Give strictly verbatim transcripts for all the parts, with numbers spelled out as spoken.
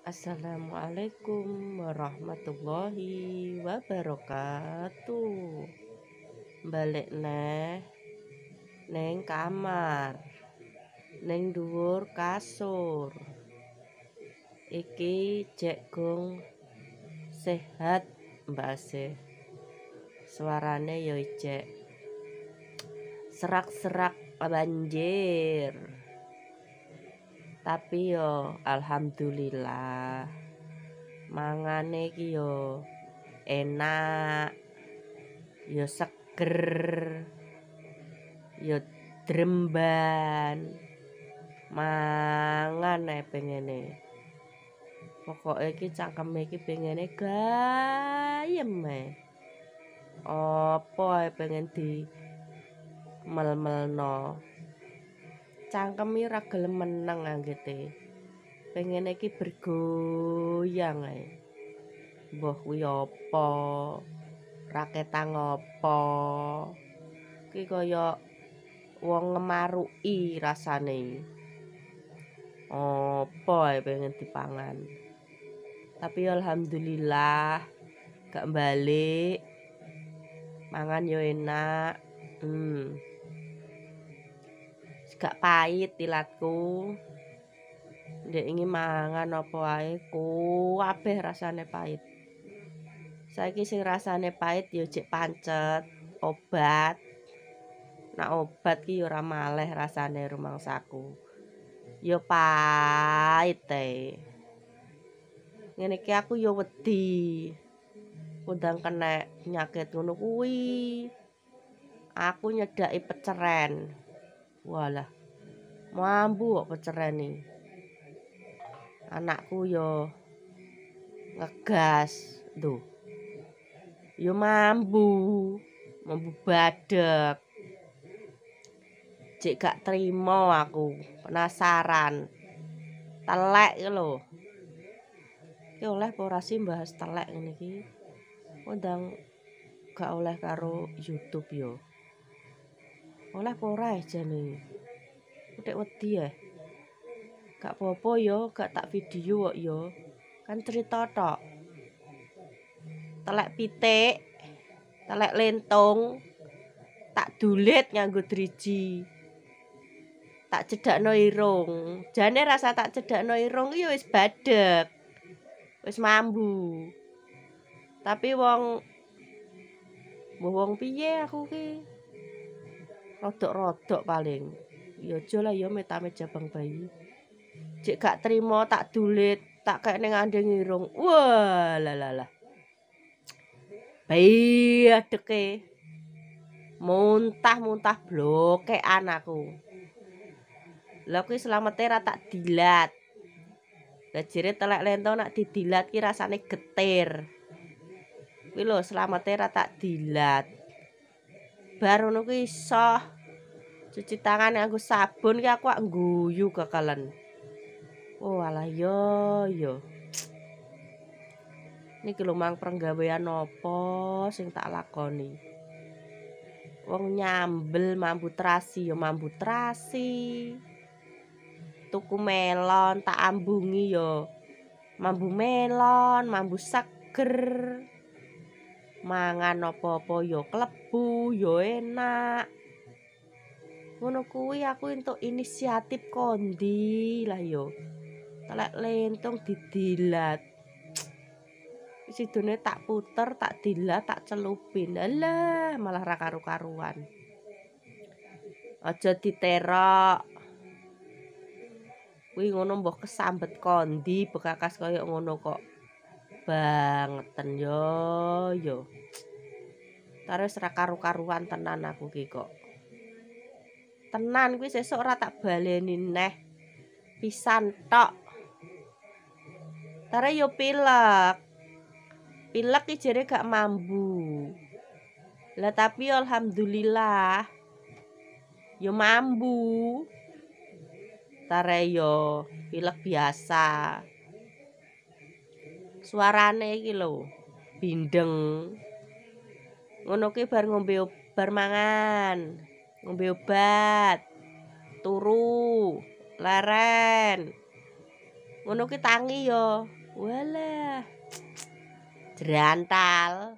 Assalamualaikum warahmatullahi wabarakatuh. Balik neh neng kamar, neng dhuwur kasur. Iki jek gong sehat mbase. Suarane yo jek serak-serak banjir. Tapi yo alhamdulillah mangane iki yo enak, yo seger, yo dremban, mangan ae pengene. Pokoke iki cangkeme iki pengene gayem ae. Apa ae pengen di mel-melno. Cangkeme ora gelem meneng anggete. Pengene iki bergoyang ae. Mbah kuwi apa? Raketang apa? Ki kaya wong ngemaruki rasane. Apa ae pengen dipangan. Tapi alhamdulillah gak balik. Mangan yo enak. Hmm. Gak pahit ilatku. Ndek iki mangan apa ae kabeh rasane pahit. Saiki sing rasane pahit yo jek pancet, obat. Nak obat ki ora maleh rasane rumangsaku. Yo pahit ae. Ngene iki aku yo wedi. Undang kena penyakit ngono kuwi. Aku nyedaki peceren. Walah. Mambu kok peceren iki. Anakku yo ngegas, duh. Yo mambu, mambu badek. Jek gak trimo aku, penasaran. Telek iki lho. Ki oleh apa ora sih bahas telek ngene iki? Undang gak oleh karo YouTube yo. Oleh apa ora jane? Utek wedi ya. Gak apa-apa yo, gak tak video kok yo. Kan cerita tok. Telek pitik, telek lentung, tak dulit nganggo driji. Tak cedakno irung. Jane rasa tak cedakno irung iki wis badek. Wis mambu. Tapi wong wong piye aku ki? Rodok-rodok paling. Ya aja lah ya met-met jabang bayi. Jek gak trimo tak dulit, tak kek ning andeng irung. Wah, lah lah lah. Badeke. Muntah-muntah blokekan aku. Lah kuwi slamete ra tak dilat. Lah jere telek lento nak didilat ki rasane getir. Kuwi lho slamete ra tak dilat. Bar ngono kuwi iso cuci tangan nganggo sabun ki aku ak ngguyu kekelen. Oh alah yo yo. Niki lho mang penggawean apa sing tak lakoni. Wong nyambel mambu terasi yo mambu terasi. Tuku melon tak ambungi yo mambu melon, mambu seger. Mangan apa-apa yo klebu, yo enak. Ngono kuwi aku entuk inisiatif kondi lah yo. Telek lentung didilat. Sidone tak puter, tak dilat, tak celupin. Alah, malah ra karu-karuan. Aja diterok. Kuwi ngono mbah kesambet kondi bekakas kaya ngono kok. Bangeten yo yo. Terus ra karu-karuan tenan aku ki kok. Tenan kuwi sesuk ora tak baleni neh. Pisan tok. Tare yo pilek. Pilek ki jere gak mambu. Lah tapi alhamdulillah yo mambu. Tare yo pilek biasa. Suarane iki lho, bindeng. Ngono ki bar ngombe bar mangan, ngombe obat, turu, leren. Ngono ki tangi yo. Walah. Jerantal.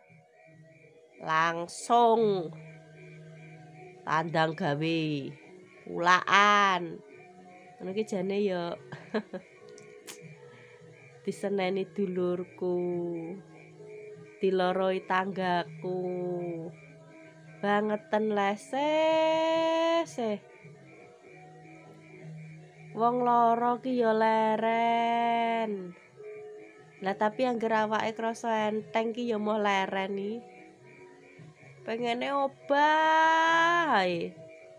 Langsung tandang gawe. Ulaan. Ngono ki jane yo. Diseneni dulurku. Diloroi tanggaku. Bangeten leseh. Wong loro ki ya leren. Lah tapi angger awake krasa enteng ki ya moh leren iki. Pengene obah ae.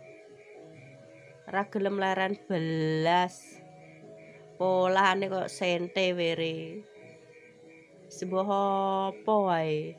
Ora gelem leren belas. Polane kok sente were. Sebuah apa wae.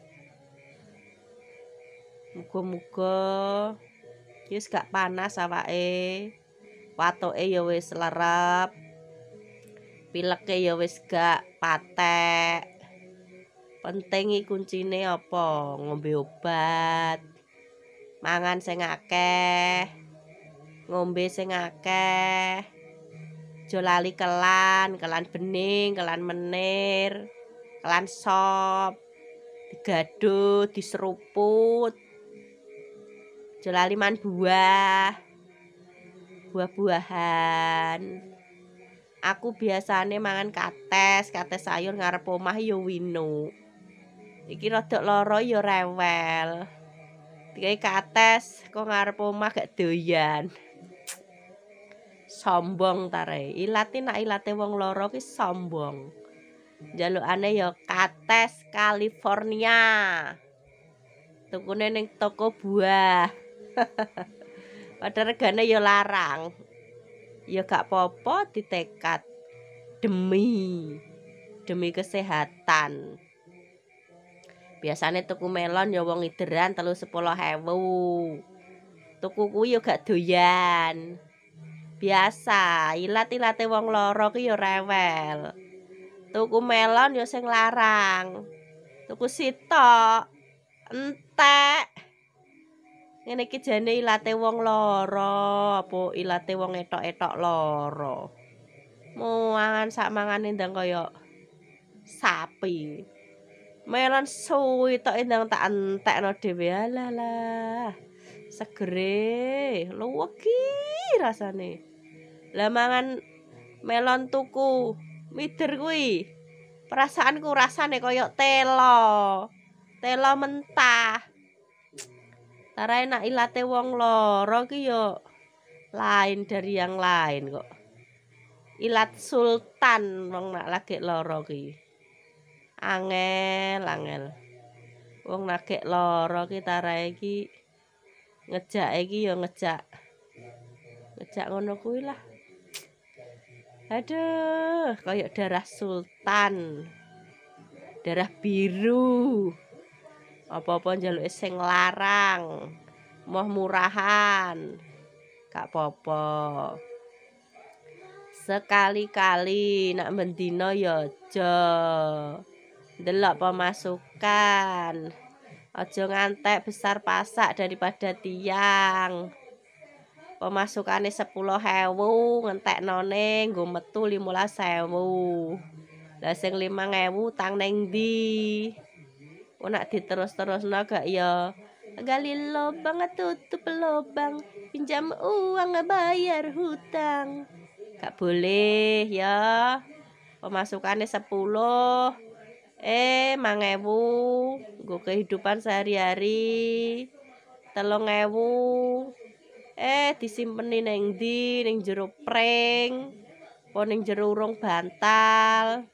Muga-muga wis gak panas awake. Watoke ya wis lerep. Pileke ya wis gak patek. Penting iki kuncine apa? Ngombe obat. Mangan sing akeh. Ngombe sing akeh. Aja lali kelan, kelan bening, kelan menir, kelan sop. Digaduh, diseruput. Aja lali man buah. Buah-buahan. Aku biasane mangan kates, kates sayur ngarep omah ya wino. Iki rada lara ya rewel. Dikai kates kok ngarep omah gak doyan. Sombong tare. Ilate nak ilate wong lara ki sombong. Njalukane ya kates California. Tukune ning toko buah. Padahal regane ya larang. Ya gak apa-apa ditekat demi demi kesehatan. Biasane tuku melon ya wong ideran telu sepuluh ewu. Tuku kuwi ya gak doyan. Biasa, ilat-ilate wong loro ki ya rewel. Tuku melon ya sing larang. Tuku sitok entek. Ngene iki jane ilate wong loro, apa ilate wong etok-etok loro. Mangan sak mangane ndang kaya sapi. Melon suwi tok ndang tak entekno dhewe. Alah. Segere, luwegi rasane. Lah mangan melon tuku mider kuwi. Perasaanku rasane kaya telo. Telo mentah. Tara enak ilate wong loro ki yo lain dari yang lain kok. Ilat sultan wong nak lagi loro ki. Angel, angel. Wong lagi loro ki tara iki ngejak iki yo ngejak. Ngejak ngono kuwi lah. Aduh, kayak darah sultan. Darah biru. Apa-apa njaluke sing larang. Moh murahan. Gak apa-apa. Sekali-kali nak mendino ya aja. Ndelok pemasukan. Aja ngantek besar pasak daripada tiang. Pemasukane sepuluh ewu ngenteknone nggo metu limolas ewu. Lah sing lima ewu utang ning ndi? Kok nak diterus-terusno gak ya gali lubang tutup lubang, pinjam uang bayar hutang. Gak boleh ya. Pemasukane sepuluh eh mang ewu nggo kehidupan sehari-hari. Telung ewu eh disimpeni ning ndi? Ning jero pring apa ning jero urung bantal.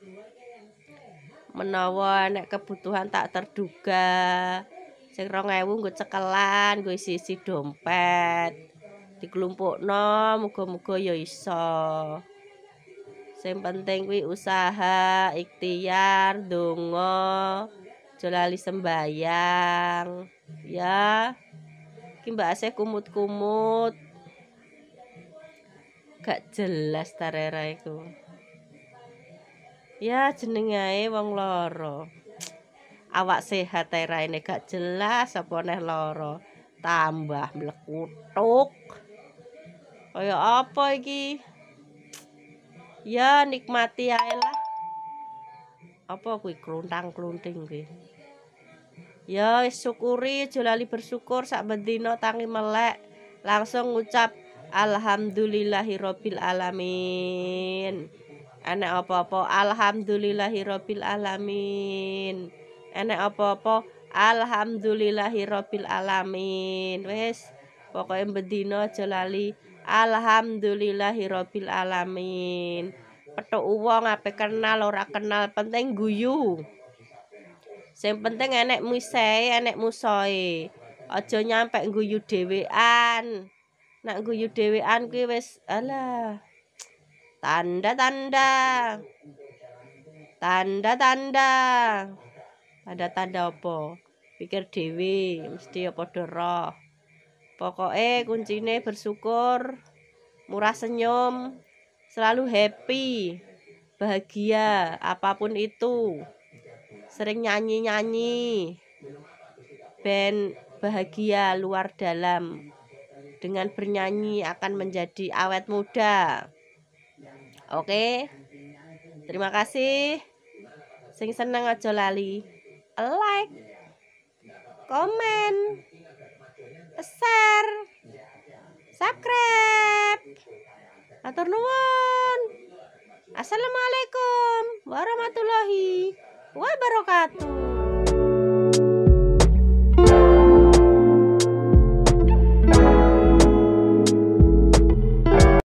Menawa nek kebutuhan tak terduga sing rong ewu nggo cekelan, nggo isi-isi dompet. Diklumpukno muga-muga ya iso. Sing penting kuwi usaha, ikhtiar, donga, aja lali sembayang. Ya. Iki Mbak Asih kumut-kumut. Gak jelas tarera iku. Ya jenenge ae wong loro. Awak sehat ae raine gak jelas apa neh loro. Tambah mlekutuk. Kaya apa iki? Ya nikmati ae lah. Apa kuwi kluntang-klunting kuwi? Ya syukuri, aja lali bersyukur sak bendina tangi melek. Langsung ngucap alhamdulillahirabbil alamin. Enek apa-apa alhamdulillahirabbil alamin. Enek apa-apa alhamdulillahirabbil alamin. Wis, pokoke bendina aja lali alhamdulillahirabbil alamin. Petuk wong ape kenal ora kenal penting guyu. Sing penting enek musae, enek musoe. Aja nyampe guyu dhewean. Nek guyu dhewean kuwi wis alah. Tanda-tanda. Tanda-tanda. Tanda-tanda apa? Pikir dhewe mesti ya padha roh. Pokoke kuncine bersyukur, murah senyum, selalu happy, bahagia apapun itu. Sering nyanyi-nyanyi ben bahagia luar dalam. Dengan bernyanyi akan menjadi awet muda. Oke. Terima kasih. Sing seneng aja lali like, komen, share, subscribe. Atur nuwun. Assalamualaikum warahmatullahi wabarakatuh.